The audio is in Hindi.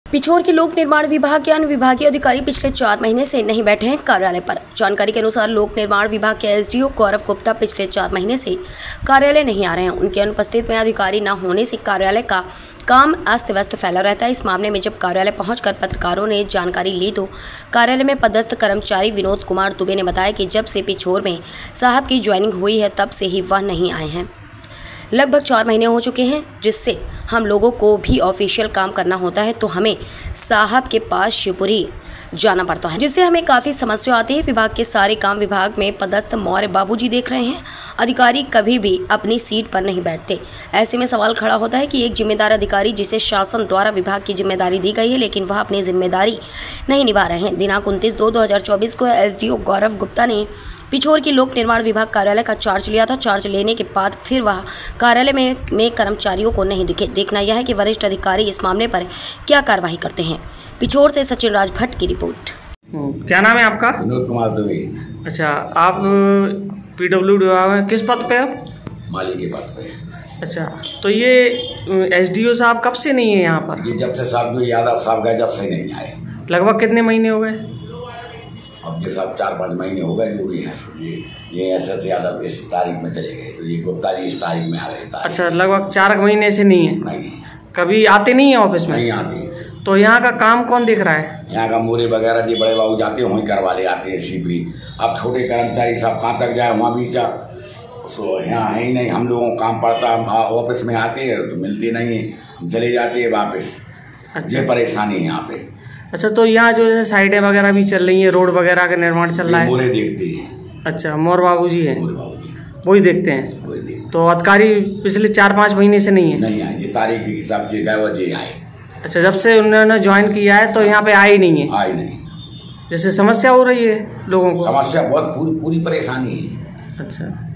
पिछोर के लोक निर्माण विभाग के अनुविभागीय अधिकारी पिछले 4 महीने से नहीं बैठे हैं कार्यालय पर। जानकारी के अनुसार लोक निर्माण विभाग के एसडीओ गौरव गुप्ता पिछले 4 महीने से कार्यालय नहीं आ रहे हैं। उनके अनुपस्थित में अधिकारी न होने से कार्यालय का काम अस्त व्यस्त फैला रहता है। इस मामले में जब कार्यालय पहुंचकर पत्रकारों ने जानकारी ली तो कार्यालय में पदस्थ कर्मचारी विनोद कुमार दुबे ने बताया कि जब से पिछोर में साहब की ज्वाइनिंग हुई है तब से ही वह नहीं आए हैं। लगभग 4 महीने हो चुके हैं, जिससे हम लोगों को भी ऑफिशियल काम करना होता है तो हमें साहब के पास शिवपुरी जाना पड़ता है, जिससे हमें काफ़ी समस्या आती है। विभाग के सारे काम विभाग में पदस्थ मौर्य बाबूजी देख रहे हैं। अधिकारी कभी भी अपनी सीट पर नहीं बैठते। ऐसे में सवाल खड़ा होता है कि एक जिम्मेदार अधिकारी जिसे शासन द्वारा विभाग की जिम्मेदारी दी गई है, लेकिन वह अपनी जिम्मेदारी नहीं निभा रहे हैं। दिनांक 29/2/2024 को एसडीओ गौरव गुप्ता ने पिछोर के लोक निर्माण विभाग कार्यालय का चार्ज लिया था। चार्ज लेने के बाद फिर वह कार्यालय में कर्मचारियों को नहीं दिखे। देखना यह है कि वरिष्ठ अधिकारी इस मामले पर क्या कार्रवाई करते हैं। पिछोर से सचिन राज भट्ट की रिपोर्ट। क्या नाम है आपका? विनोद कुमार दुबे। अच्छा, आप पीडब्ल्यूडी विभाग में किस पद पे हो? माली के पद पे। अच्छा, तो ये एसडीओ साहब कब से नहीं है यहाँ पर? ये जब से साहब यादव साहब गए जब से नहीं आए। लगभग कितने महीने हो गए? अब ये सब 4-5 महीने हो गए जो भी हैं। ये एसएस यादव इस तारीख में चले गए तो ये गुप्ता जी इस तारीख में आ रहे थे। अच्छा, लगभग 4 महीने से नहीं है? नहीं। कभी आते नहीं है ऑफिस में? नहीं आते। तो यहाँ का काम कौन देख रहा है? यहाँ का मोरे वगैरह जी बड़े बाबू जाते हैं, वहीं करवा ले आते हैं शिवपुरी। अब छोटे कर्मचारी सब कहाँ तक जाए, वहाँ भी यहाँ है ही नहीं। हम लोगों को काम पड़ता, हम ऑफिस में आते हैं तो मिलते नहीं है, हम चले जाते हैं वापस। अच्छा, ये परेशानी है यहाँ पे। अच्छा, तो यहाँ जो है साइडें वगैरह भी चल रही है, रोड वगैरह का निर्माण चल रहा है? मोरे देखते हैं। अच्छा, मोर बाबूजी है, मोरे बाबूजी वही देखते हैं। वही देखते। तो अधिकारी पिछले 4-5 महीने से नहीं है? नहीं आए। ये तारीख के हिसाब से गए वो जी आए। अच्छा, जब से उन्होंने ज्वाइन किया है तो यहाँ पे आए ही नहीं है? आए नहीं। जैसे समस्या हो रही है लोगों को? समस्या बहुत पूरी परेशानी है। अच्छा।